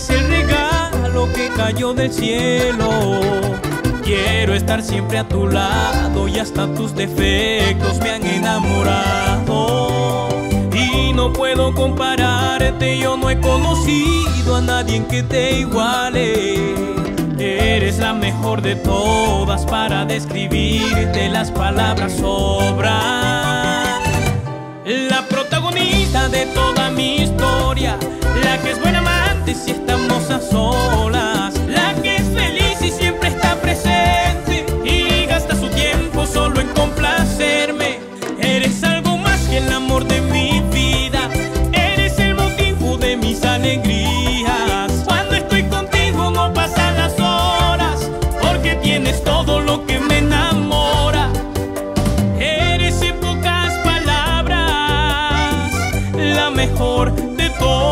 eres el regalo que cayó del cielo. Quiero estar siempre a tu lado y hasta tus defectos me han enamorado. Y no puedo compararte, yo no he conocido a nadie en que te iguale. Eres la mejor de todas, para describirte las palabras sobran. La protagonista de toda mi historia, la que es buena amante si estamos a solas, la que es feliz y siempre está presente y gasta su tiempo solo en complacerme. Eres algo más que el amor de mi vida, eres el motivo de mis alegrías. Cuando estoy contigo no pasan las horas, porque tienes todo lo que me enamora. Eres en pocas palabras la mejor de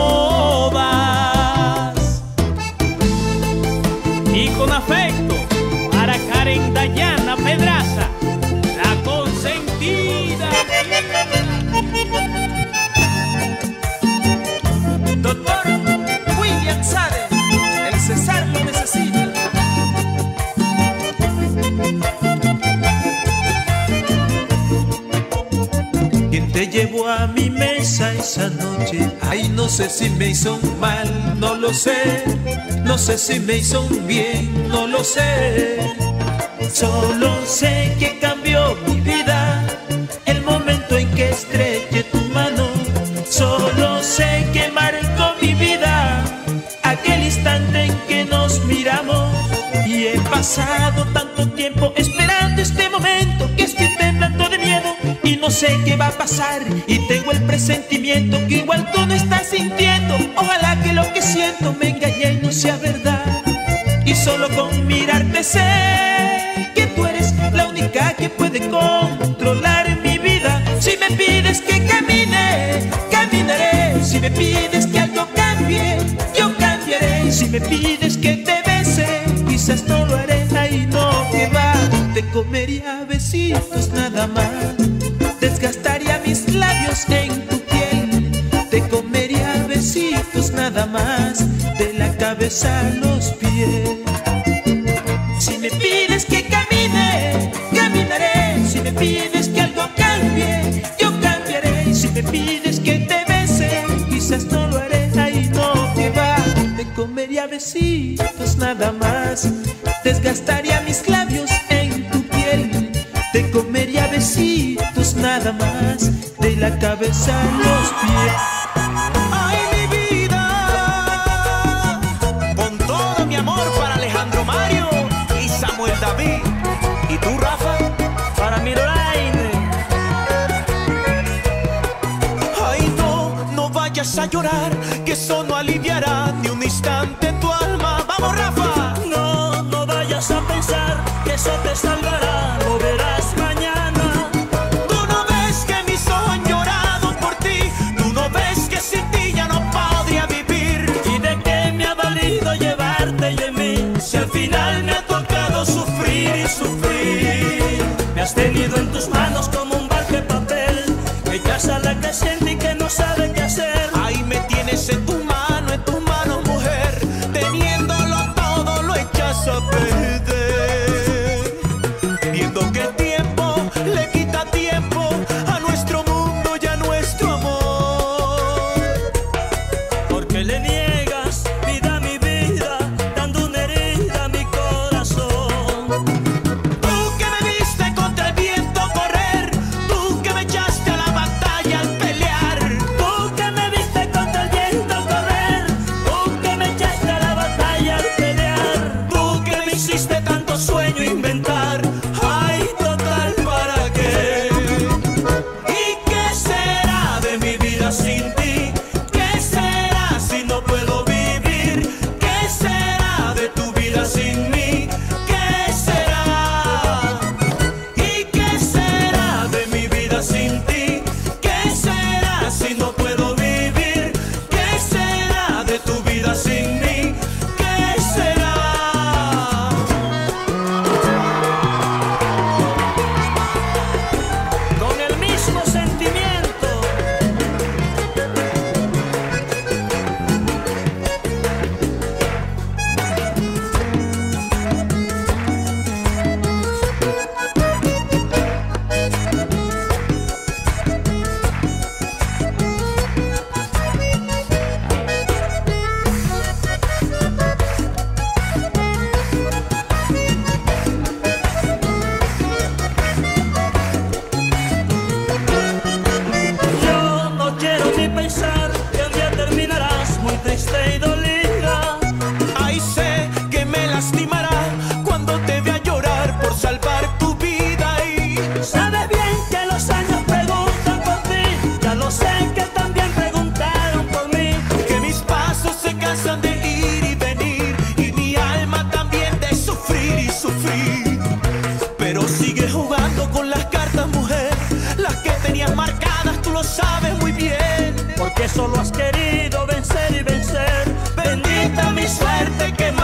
todas. Y con afecto para Karen Dayana Pedraza, la consentida. Doctor William Sade, el César lo necesita. ¿Quién te llevó a mi mesa esa noche? Ay, no sé si me hizo un mal, no lo sé. No sé si me hizo un bien, no lo sé. Solo sé que cambió mi vida el momento en que estreché tu mano. Solo sé que marcó mi vida aquel instante en que nos miramos. Y he pasado tanto tiempo esperando este momento que estoy temblando de miedo y no sé qué va a pasar. Y tengo el presentimiento que igual tú no estás sintiendo. Ojalá que lo que siento me engañe y no sea verdad. Y solo con mirarte sé que tú eres la única que puede controlar mi vida. Si me pides que camine, caminaré. Si me pides que algo cambie, yo cambiaré. Si me pides que te bese, quizás no lo haré. Ay, no, que va. Te comería besitos nada más, desgastaría mis labios en tu piel. Te comería besitos nada más, de la cabeza a los pies. Si me pides que camine, caminaré. Si me pides que algo cambie, yo cambiaré. Si me pides que te bese, quizás no lo haré. Ay, no, que va. Te comería besitos nada más, desgastaría mis labios en tu piel. Te comería besitos nada más, de la cabeza a los pies. Ay, mi vida, con todo mi amor para Alejandro Mario y Samuel David. ¿Y tú, Rafa? Para Mirolaine. Ay, no, no vayas a llorar, que eso no aliviará ni un instante tu alma. ¡Vamos, Rafa! No, no vayas a pensar que eso te salvará, lo verás mañana. Tú no ves que mis ojos han llorado por ti, tú no ves que sin ti ya no podría vivir. ¿Y de qué me ha valido llevarte y en mí, si al final me ha tocado sufrir y sufrir? Me has tenido en tus manos como un barco de papel, que ya sabe que siente y que no sabe qué hacer. Ay, me tienes en tu mano, en tu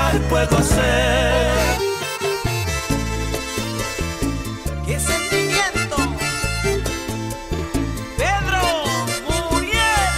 mal puedo hacer. ¡Qué sentimiento! Pedro Muriel.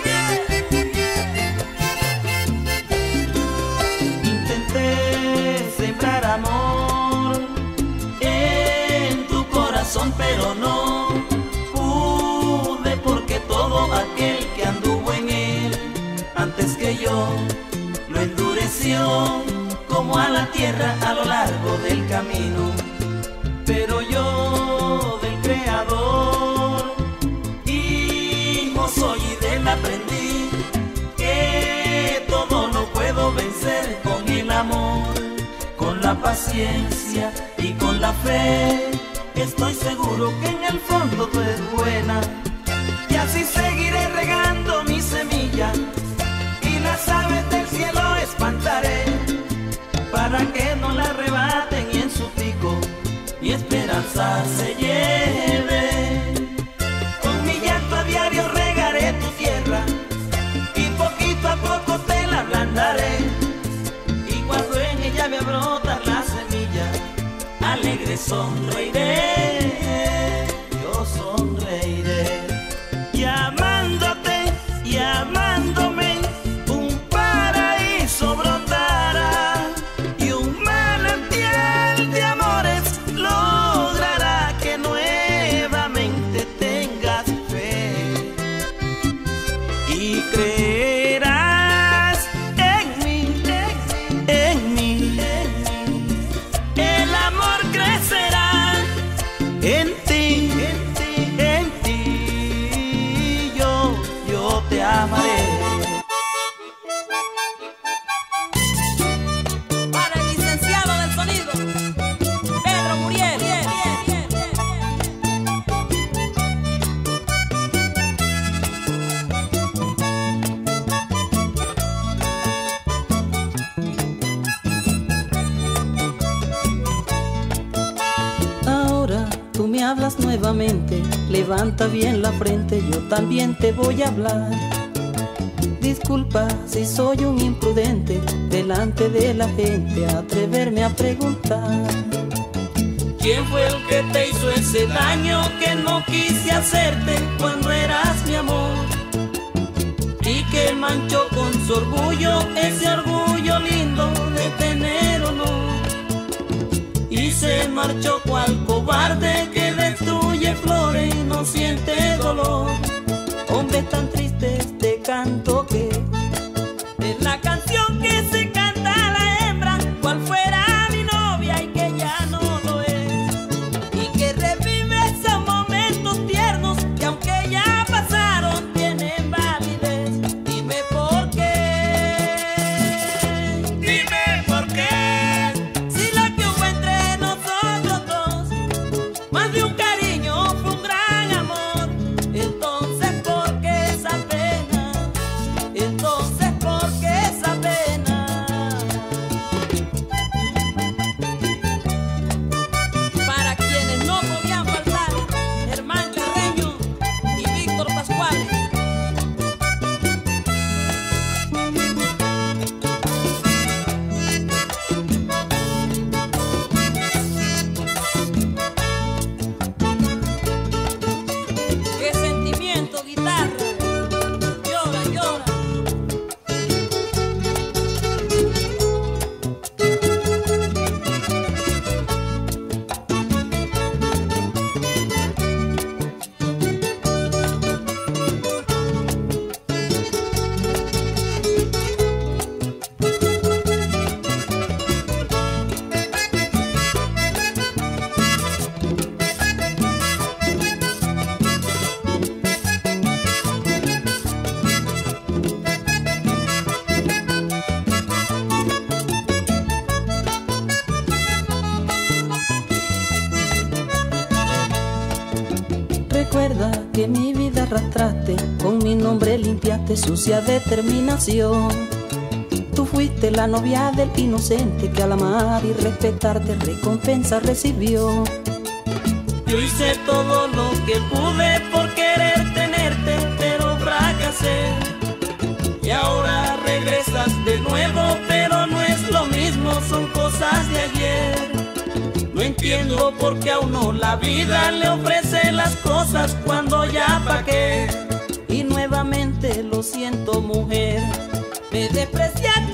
Intenté sembrar amor en tu corazón, pero no pude, porque todo aquel que anduvo en él antes que yo lo endureció como a la tierra a lo largo del camino. Pero yo del Creador hijo soy y de él aprendí que todo lo puedo vencer con el amor, con la paciencia y con la fe. Estoy seguro que en el fondo tú eres buena, y así seguiré regando mi semilla y las aves del cielo espantaré para que no la arrebaten y en su pico mi esperanza se lleve. Con mi llanto a diario regaré tu tierra y poquito a poco te la ablandaré, y cuando en ella me brotar la semilla, alegre sonreiré, yo sonreiré. Y amándote y amándome, un paraíso brotará, y un manantial de amores logrará que nuevamente tengas fe y creerás en mí, en mí. El amor crecerá en ti, en ti, yo te amaré. Para el licenciado del sonido, Pedro Muriel. Ahora tú me hablas nuevamente, levanta bien la frente, yo también te voy a hablar. Disculpa si soy un imprudente, delante de la gente atreverme a preguntar. ¿Quién fue el que te hizo ese daño que no quise hacerte cuando eras mi amor? Y que manchó con su orgullo, ese orgullo lindo de tener honor. Y se marchó cual cobarde que destruye flores y no siente dolor. Hombre tan triste este canto que Es la canción que se canta a la hembra, cual fuera mi novia y que ya no lo es, y que revive esos momentos tiernos que aunque ya pasaron tienen validez. Dime por qué, dime por qué, si lo que hubo entre nosotros dos, más de un cariño fue un gran amor. Entonces ¿por qué esa pena? Entonces ¿por qué esa pena? Para quienes no podían faltar, Germán Carreño y Víctor Pascuales. ¡Qué sentimiento, guitarra! Llora, llora. recuerda que mi vida arrastraste, con mi nombre limpiaste sucia determinación. Tú fuiste la novia del inocente que al amar y respetarte recompensa recibió. Yo hice todo lo que pude por querer tenerte, pero fracasé. Y ahora regresas de nuevo, pero no es lo mismo. entiendo porque a uno la vida le ofrece las cosas cuando ya pa' qué. Y nuevamente lo siento, mujer, me despreciaste